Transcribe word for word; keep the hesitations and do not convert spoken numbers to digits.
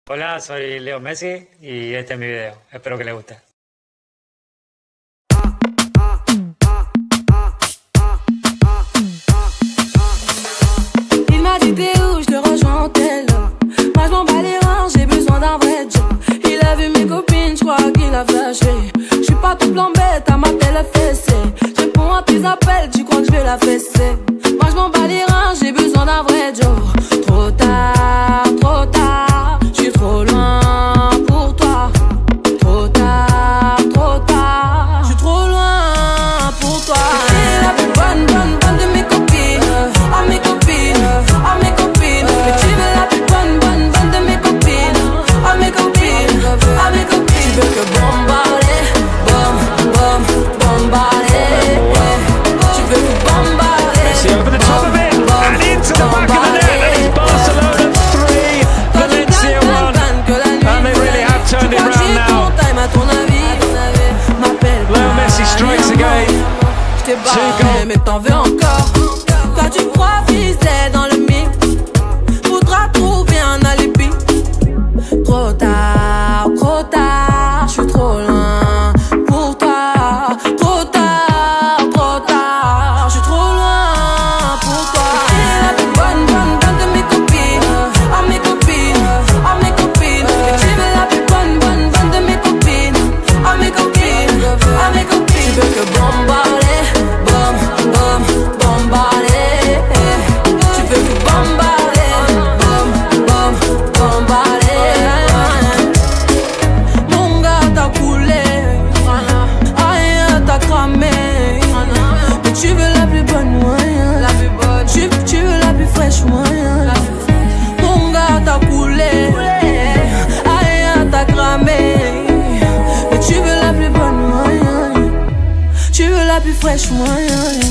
Hola, soy Leo Messi y este es mi video. Espero que les guste. Il m'a dit t'es où, je te rejoins en tel. Moi je m'en bats les reins, j'ai besoin d'un vrai job. Il a vu mes copines, je crois qu'il a flashé. Je suis pas tout plan bête, à m'appelle la fessée. Je réponds à tes appels, tu crois que je vais la fesser. Moi je m'en bats les reins, j'ai besoin d'un vrai job. Trop tard, trop tard, je suis trop loin pour toi. Trop tard, trop tard, je suis trop loin pour toi. T'es la plus bonne, bonne, bonne de mes copines. Ah mes copines, ah mes copines. Mais tu veux la plus bonne, bonne, bonne de mes copines. Ah mes copines, ah mes copines. Tu veux que bombarder, bom, bom, bombarder. Tu veux que bombarder. Messi over the top of it and into the back of the net, and it's Barcelona three, Valencia one, and they really have turned it round now. Leo Messi strikes again. Two goals. Mais t'en veux encore. Toi tu crois viser dans le mille. Faudra trouver un alibi. Trop tard, trop tard, je suis trop loin pour toi. Trop tard, trop tard, je suis trop loin pour toi. T'es la plus bonne, bonne, bonne de mes copines. Ah mes copines, ah mes copines. Mais tu veux la plus bonne, bonne, bonne de mes copines. Ah mes copines, ah mes copines. Tu veux que bombarder, bom, bom, bombarder. Tu veux que bombarder, bom, bom, bombarder. Mon gars t'as coulé, rien t'as cramé. Mais tu veux la plus bonne moyen, tu, tu veux la plus fraîche moyen. Mon gars t'as coulé, rien t'as cramé. Mais tu veux la plus bonne moyen, tu veux la plus fraîche moyen.